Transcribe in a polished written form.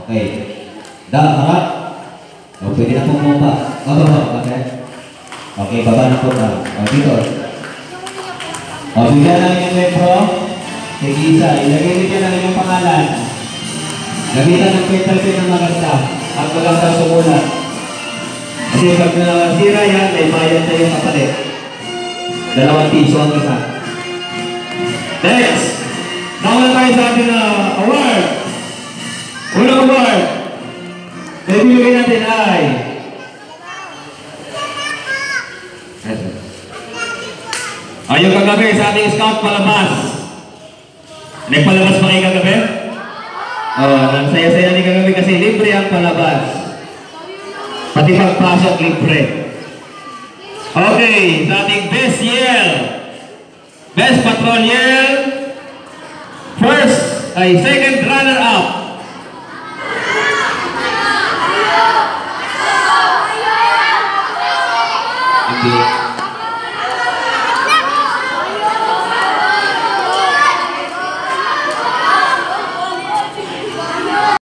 Okay. Harap. O, pwede na pong bumaba. Baba. Okay. Okay, baba na po na. O, dito. O, bigyan lang yung membro. Sige isa. Ilagay nyo dyan ang inyong pangalan. Gamitan ng petal pen ng maganda. Ang magandang sumulat. Kasi pag nasira yan, may bayad na yung kapalit. 2 piso ang isa. Next! Nakuha tayo sa ating award. Unang award. Bibigyan natin ay yung kagabi sa ating scout palabas. Nagpalabas pa kayo kagabi? Ang saya-saya ni kagabi kasi libre ang palabas. Pati pagpasok libre. Okay, sa ating best yell. Best patrol yell. First ay second runner-up. Okay.